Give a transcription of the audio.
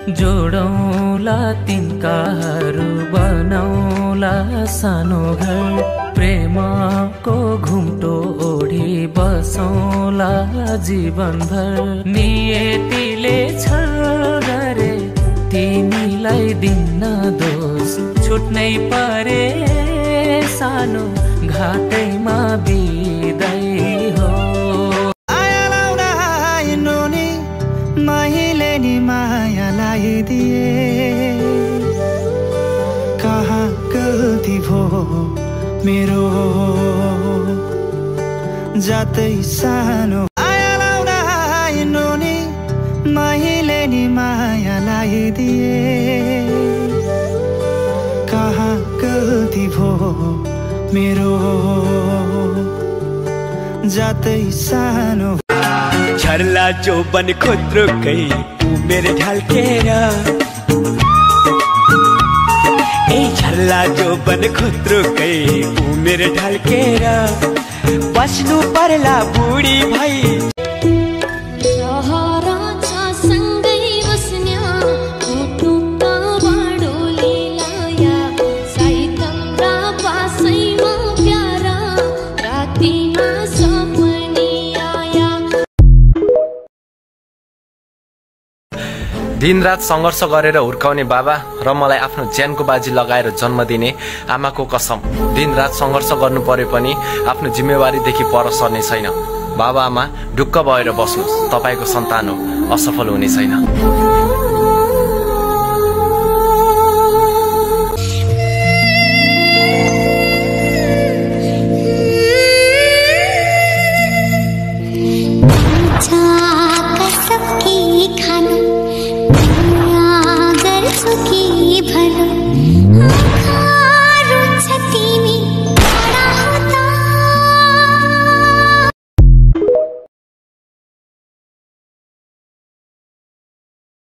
जोडौला तिनकाहरू बनाउला सानो घर प्रेमको घुम्टो ओढी बसौला जीवनभर नियतिले छल गरे तिमीलाई दिन्न दोष छुट्नै परे सानो घाटैमा बिदाई हो माया लाउन आइनु नि मैले नि माया लगाइदिए कहाँ गल्ती भो मेरो जातै सानो माया लाउन आइनु नि मैले नि माया लगाइदिए कहाँ गल्ती भो मेरो जातै सानो झरला जो बन खुद्रुकै मेरे ढल्केर ए झरला जो बन खुद्रुकै मेरे ढल्केर बस्नु पर्ला बुढी भई दिनरात सङ्घर्ष गरेर हुर्काउने बाबा र मलाई आफ्नो ज्यानको बाजी लगाएर जन्म दिने आमाको कसम दिनरात सङ्घर्ष गर्नु परे पनि आफ्नो जिम्मेवारीदेखि पर सर्ने छैन। बाबा आमा ढुक्क भएर बस्नुहोस्, तपाईको सन्तान हो, असफल हुने छैन।